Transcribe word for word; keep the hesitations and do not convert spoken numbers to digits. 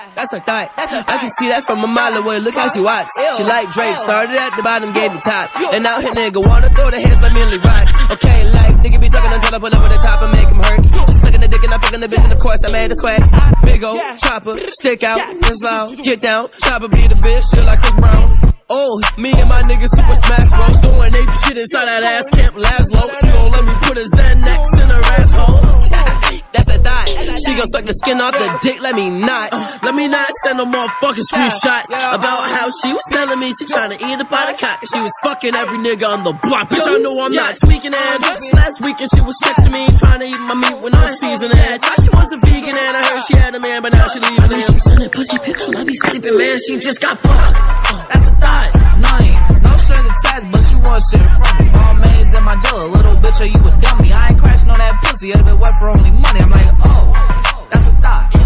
That's her thigh. I can see that from a mile away. Look how she walks. She like Drake. Started at the bottom, gave the top. And now her nigga wanna throw the hands like Millie Rock. Okay, like nigga be talking until I pull over the top and make him hurt. She sucking the dick and I'm fucking the bitch, and of course I made a squad. Big ol' chopper, stick out, and loud. Get down, chopper be the bitch, feel like Chris Brown. Oh, me and my niggas super smash bros, doing ape shit inside that ass Camp Laszlo. She gon' let me put a Xanax in her asshole. That's a thought. She gon' suck the skin off the dick, let me not. Uh, let me not send no motherfucking screenshots about how she was telling me she tryna eat up out of cock. And she was fucking every nigga on the block. Bitch, I know I'm not tweaking it. Just last weekend she was texting me, tryna eat my meat when I'm seasoning it. Thought she was a vegan and I heard she had a man, but now she leaving him. She sending pussy pics while I be sleeping, man. She just got fucked. Uh, that's a thought. Nine, no strings attached, but she want shit from me. All maids in my jello, little bitch, or you a dummy. I ain't crashing on that pussy, it'll be wet for only money. I'm like, oh, that's a thought.